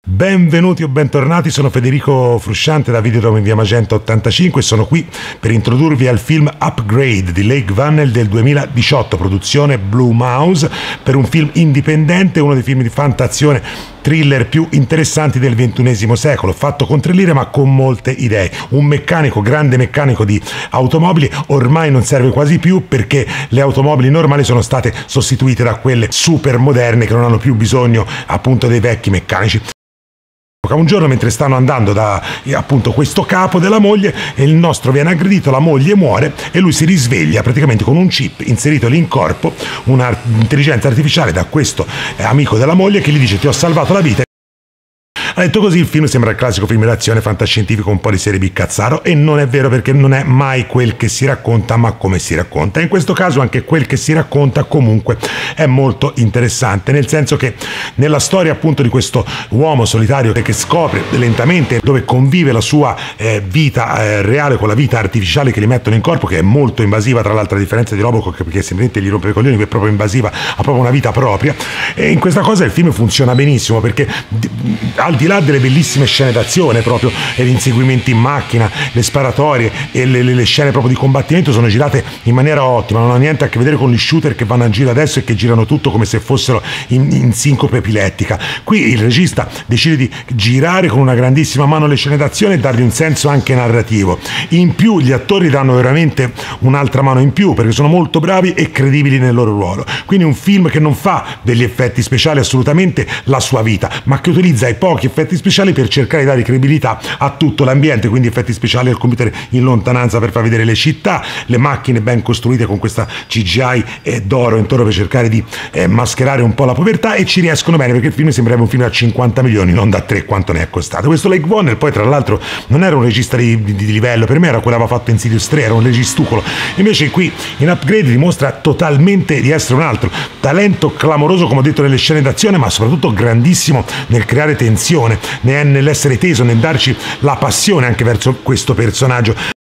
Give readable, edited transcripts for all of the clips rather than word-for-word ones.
Benvenuti o bentornati, sono Federico Frusciante da Videodrome in via Magenta 85 e sono qui per introdurvi al film Upgrade di Leigh Whannell del 2018, produzione Blue Mouse, per un film indipendente, uno dei film di fantazione thriller più interessanti del XXI secolo, fatto con 3 lire ma con molte idee. Un meccanico, grande meccanico di automobili, ormai non serve quasi più perché le automobili normali sono state sostituite da quelle super moderne che non hanno più bisogno appunto dei vecchi meccanici. Un giorno, mentre stanno andando da appunto questo capo della moglie, il nostro viene aggredito, la moglie muore e lui si risveglia praticamente con un chip inserito lì in corpo, un'intelligenza artificiale da questo amico della moglie che gli dice: ti ho salvato la vita. Ha detto così, il film sembra il classico film d'azione fantascientifico un po' di serie B cazzaro, e non è vero, perché non è mai quel che si racconta ma come si racconta. In questo caso anche quel che si racconta comunque è molto interessante, nel senso che nella storia appunto di questo uomo solitario che scopre lentamente dove convive la sua vita reale con la vita artificiale che gli mettono in corpo, che è molto invasiva, tra l'altro, a differenza di Robocop che semplicemente gli rompe i coglioni, che è proprio invasiva, ha proprio una vita propria, e in questa cosa il film funziona benissimo perché al di là delle bellissime scene d'azione, proprio gli inseguimenti in macchina, le sparatorie e le scene proprio di combattimento sono girate in maniera ottima, non ha niente a che vedere con gli shooter che vanno a giro adesso e che girano tutto come se fossero in sincope epilettica. Qui il regista decide di girare con una grandissima mano le scene d'azione e dargli un senso anche narrativo. In più gli attori danno veramente un'altra mano in più perché sono molto bravi e credibili nel loro ruolo. Quindi un film che non fa degli effetti speciali assolutamente la sua vita, ma che utilizza i pochi effetti speciali per cercare di dare credibilità a tutto l'ambiente, quindi effetti speciali al computer in lontananza per far vedere le città, le macchine ben costruite con questa CGI d'oro intorno per cercare di mascherare un po' la povertà, e ci riescono bene perché il film sembrerebbe un film da 50 milioni, non da 3 quanto ne è costato. Questo Leigh Whannell poi tra l'altro non era un regista di livello, per me era quello che aveva fatto Insidious 3, era un registucolo, invece qui in Upgrade dimostra totalmente di essere un altro, talento clamoroso come ho detto nelle scene d'azione, ma soprattutto grandissimo nel creare tensione, nell'essere teso, nel darci la passione anche verso questo personaggio,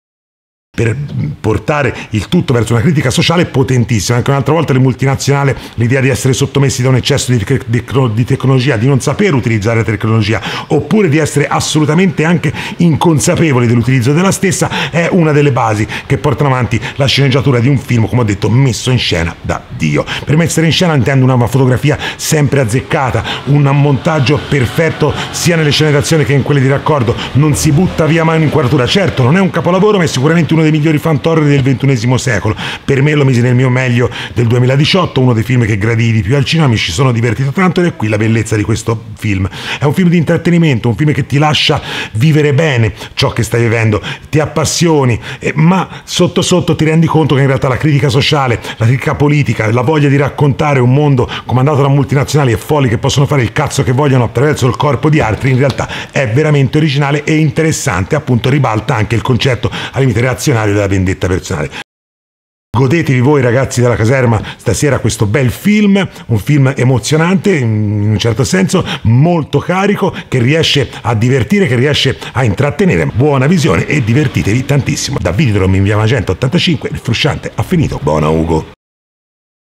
per portare il tutto verso una critica sociale potentissima. Anche un'altra volta le multinazionali, l'idea di essere sottomessi da un eccesso di tecnologia, di non saper utilizzare la tecnologia, oppure di essere assolutamente anche inconsapevoli dell'utilizzo della stessa, è una delle basi che portano avanti la sceneggiatura di un film, come ho detto, messo in scena da Dio. Per mettere in scena intendo una fotografia sempre azzeccata, un montaggio perfetto sia nelle scene d'azione che in quelle di raccordo, non si butta via mai un'inquadratura. Certo, non è un capolavoro, ma è sicuramente uno dei migliori fan horror del XXI secolo. Per me lo mise nel mio meglio del 2018, uno dei film che gradii di più al cinema, mi ci sono divertito tanto ed è qui la bellezza di questo film. È un film di intrattenimento, un film che ti lascia vivere bene ciò che stai vivendo, ti appassioni, ma sotto sotto ti rendi conto che in realtà la critica sociale, la critica politica, la voglia di raccontare un mondo comandato da multinazionali e folli che possono fare il cazzo che vogliono attraverso il corpo di altri, in realtà è veramente originale e interessante, appunto ribalta anche il concetto al limite reazionario della vendetta personale. Godetevi voi ragazzi della caserma stasera questo bel film, un film emozionante in un certo senso, molto carico, che riesce a divertire, che riesce a intrattenere. Buona visione e divertitevi tantissimo. Da Videodrome in via Magenta 85, il Frusciante ha finito. Buona Ugo.